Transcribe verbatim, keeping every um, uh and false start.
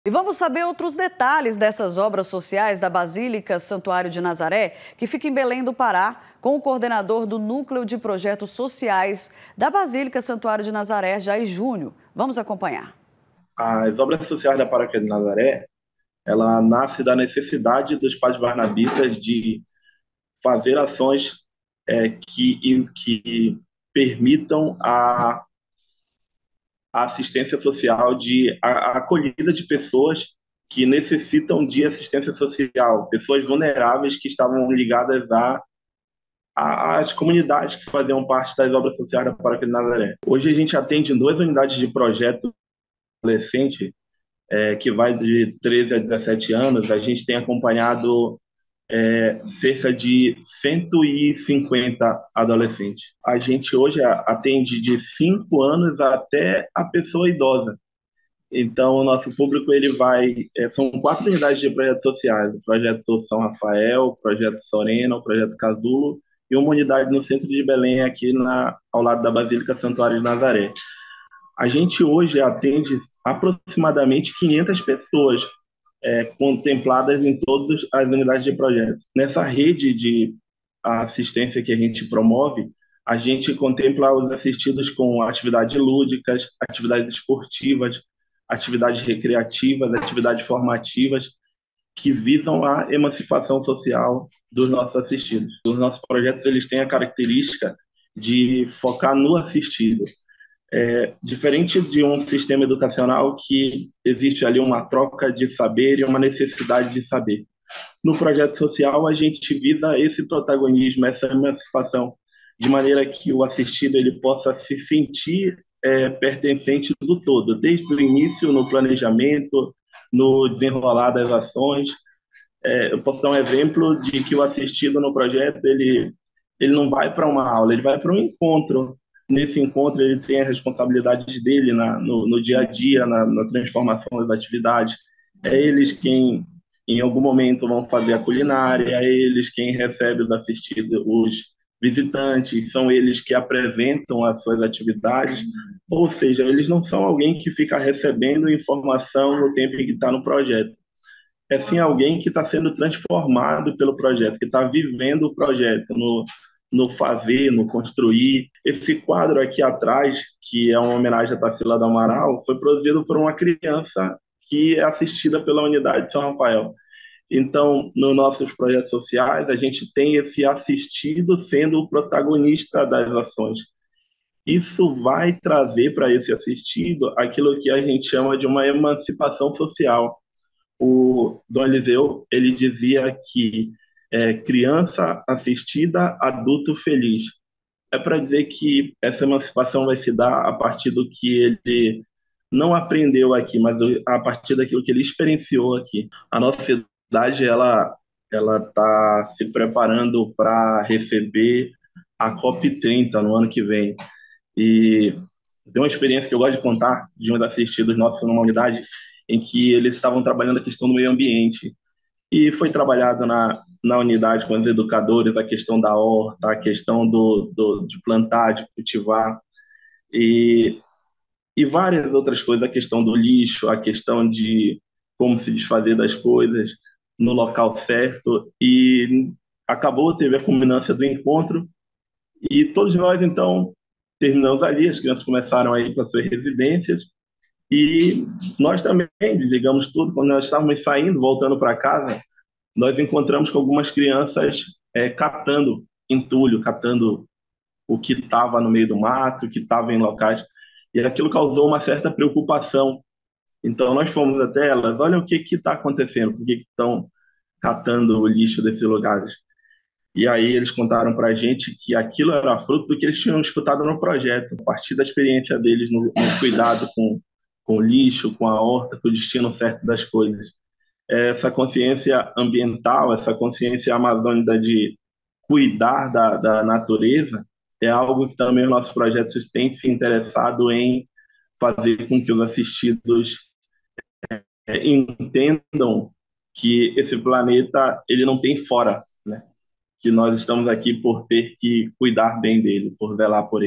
E vamos saber outros detalhes dessas obras sociais da Basílica Santuário de Nazaré, que fica em Belém do Pará, com o coordenador do Núcleo de Projetos Sociais da Basílica Santuário de Nazaré, Jair Júnior. Vamos acompanhar. As obras sociais da Paróquia de Nazaré, ela nasce da necessidade dos pais barnabitas de fazer ações é, que, que permitam a, a assistência social, de a, a acolhida de pessoas que necessitam de assistência social, pessoas vulneráveis que estavam ligadas a às comunidades que faziam parte das obras sociais da Paróquia de Nazaré. Hoje a gente atende em duas unidades de projeto adolescente, é, que vai de treze a dezessete anos. A gente tem acompanhado é, cerca de cento e cinquenta adolescentes. A gente hoje atende de cinco anos até a pessoa idosa. Então, o nosso público ele vai. É, são quatro unidades de projetos sociais: o projeto São Rafael, o projeto Sorena, o projeto Casulo e uma unidade no centro de Belém, aqui na, ao lado da Basílica Santuário de Nazaré. A gente hoje atende aproximadamente quinhentas pessoas é, contempladas em todas as unidades de projeto. Nessa rede de assistência que a gente promove, a gente contempla os assistidos com atividades lúdicas, atividades esportivas, atividades recreativas, atividades formativas, que visam a emancipação social dos nossos assistidos. Os nossos projetos eles têm a característica de focar no assistido. É, diferente de um sistema educacional que existe ali uma troca de saber e uma necessidade de saber. No projeto social, a gente visa esse protagonismo, essa emancipação, de maneira que o assistido ele possa se sentir é, pertencente do todo, desde o início, no planejamento, no desenrolar das ações. É, eu posso dar um exemplo de que o assistido no projeto, ele, ele não vai para uma aula, ele vai para um encontro. Nesse encontro, ele tem as responsabilidades dele na, no, no dia a dia, na, na transformação das atividades. É eles quem, em algum momento, vão fazer a culinária, é eles quem recebe os assistidos, os visitantes, são eles que apresentam as suas atividades. Ou seja, eles não são alguém que fica recebendo informação no tempo em que está no projeto, é sim alguém que está sendo transformado pelo projeto, que está vivendo o projeto, no, no fazer, no construir. Esse quadro aqui atrás, que é uma homenagem a Tarsila do Amaral, foi produzido por uma criança que é assistida pela unidade de São Rafael. Então, nos nossos projetos sociais, a gente tem esse assistido sendo o protagonista das ações. Isso vai trazer para esse assistido aquilo que a gente chama de uma emancipação social. O Dom Eliseu ele dizia que é, criança assistida, adulto feliz. É para dizer que essa emancipação vai se dar a partir do que ele não aprendeu aqui, mas a partir daquilo que ele experienciou aqui. A nossa cidade ela ela está se preparando para receber a COP trinta no ano que vem. E tem uma experiência que eu gosto de contar de uns assistidos nossos numa unidade em que eles estavam trabalhando a questão do meio ambiente. E foi trabalhado na, na unidade com os educadores a questão da horta, a questão do, do, de plantar, de cultivar, e, e várias outras coisas, a questão do lixo, a questão de como se desfazer das coisas no local certo. E acabou, teve a culminância do encontro, e todos nós, então, terminamos ali, as crianças começaram a ir para suas residências, e nós também desligamos tudo. Quando nós estávamos saindo, voltando para casa, nós encontramos com algumas crianças é, catando entulho, catando o que estava no meio do mato, o que estava em locais, e aquilo causou uma certa preocupação. Então nós fomos até elas: olha o que está acontecendo, por que que estão catando o lixo desses lugares? E aí eles contaram para a gente que aquilo era fruto do que eles tinham escutado no projeto, a partir da experiência deles no, no cuidado com, com o lixo, com a horta, com o destino certo das coisas. Essa consciência ambiental, essa consciência amazônica de cuidar da, da natureza, é algo que também os nossos projetos têm se interessado em fazer com que os assistidos é, entendam que esse planeta ele não tem fora, né? Que nós estamos aqui por ter que cuidar bem dele, por velar por ele.